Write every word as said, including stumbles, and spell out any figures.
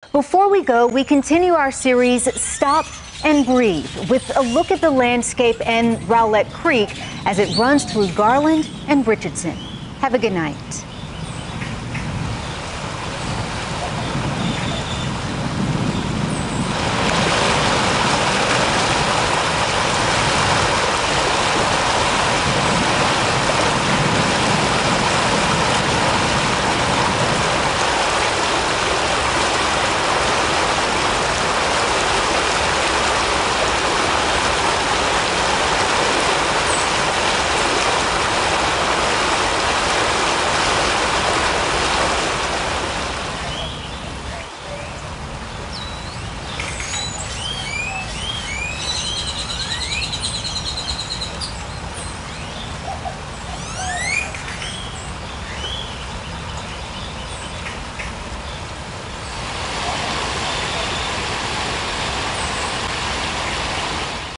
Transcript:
Before we go, we continue our series, Stop and Breathe, with a look at the landscape and Rowlett Creek as it runs through Garland and Richardson. Have a good night.